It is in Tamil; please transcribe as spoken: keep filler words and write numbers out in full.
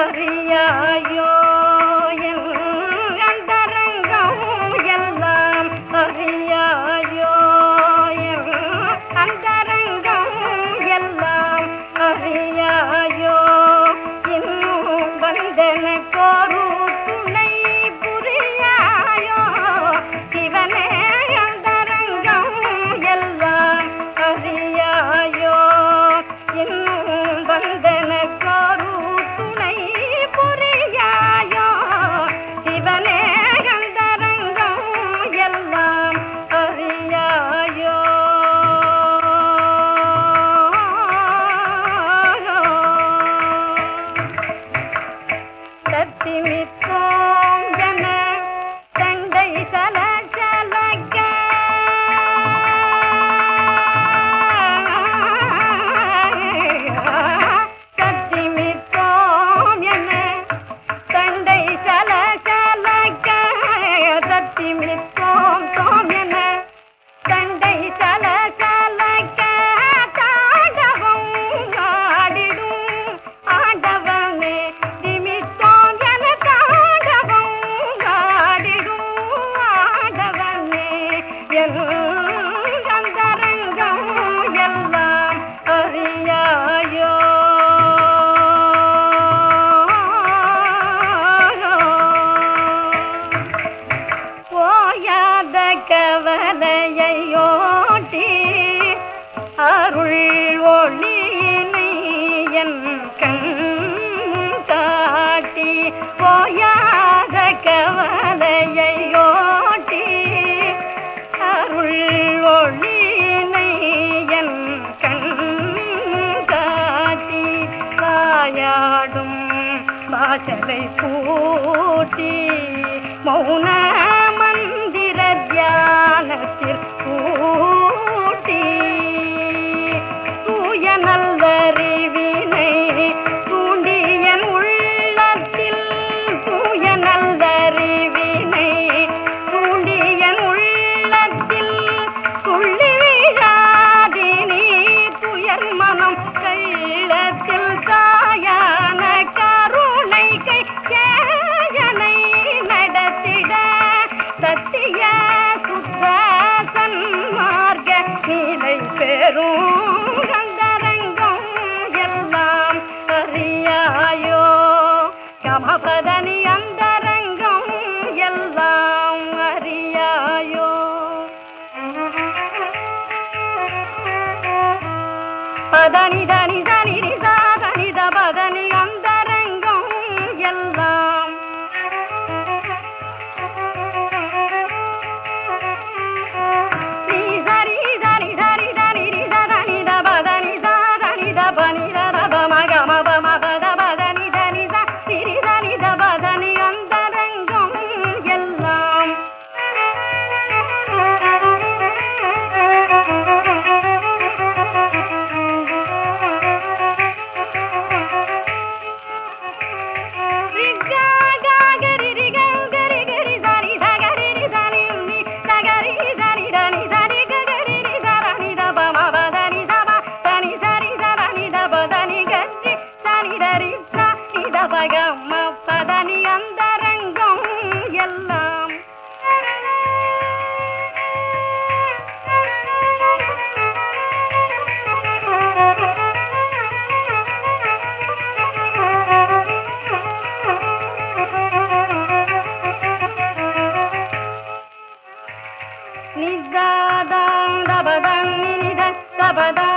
அறியாயோ என் அந்தரங்கம் எல்லாம் அறியாயோ என் அந்தரங்கம் எல்லாம் அறியாயோ இன்னும் வந்தனக்கொரு துணை புரியாயோ சிவனே அந்தரங்கம் எல்லாம் அறியாயோ இன்னும் வந்தனக்கொரு துணை புரியாயோ சிவனே அந்தரங்கம் எல்லாம் அறியாயோ தத்திமித்தோம் என தண்டை சலசலக்க தத்திமித்தோம் என தண்டை சலசலக்க தத்திமித்தோம் தோம் என தண்டை சலசலக்க தாண்டவம் ஆடிடும் ஆண்டவனே திமித்தோம் என தாண்டவம் ஆடிடும் ஆண்டவனே என் அந்தரங்கம் எல்லாம் அறியாயோ ஓயாத கவலையோட்டி அருள் ஒளியினை என் கண் காட்டி ஓயாத கவலையோட்டி அருள் ஒளியினை என் கண் காட்டி வாயாடும் வாசலை பூட்டி மௌன மந்திர தியானத்தில் பூட்டி தூய நல்லறிவினை தூண்டியன் உள்ளத்தில் தூய நல்லறிவினை தூண்டியன் உள்ளத்தில் துள்ளி வீழாதினி துயர் மனம் கள்ளத்தில் தாயான கருணை கை சேயனை நடத்திட சத்திய சுத்த சன்மார்க்க நிலை பெறும் அந்தரங்கம் எல்லாம் அறியாயோ கமபதனி அந்தரங்கம் எல்லாம் அறியாயோ பதனி தனி தனி நிசா தனித பதனி அந்தரங்கம் எல்லாம் நீ சரி தனி சரி தனி நித தனித பதனி சா தனித பனித ரப மக மப மபத பதனி தனித திரி தனித பதனி அந்தரங்கம் எல்லாம் பதனி அந்தரங்கம் எல்லாம் நிதாதம் தபதம் நித தபதம்